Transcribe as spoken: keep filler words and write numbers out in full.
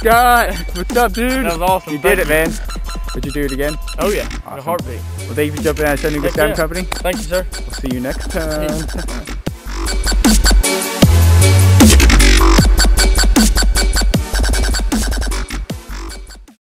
Scott, what's up, dude? That was awesome. You did Thank it, man. Would you do it again? Oh yeah, Awesome. in a heartbeat. Well, thank you for jumping out and showing me Good Heck Time yeah. Company. Thank you, sir. We'll see you next time.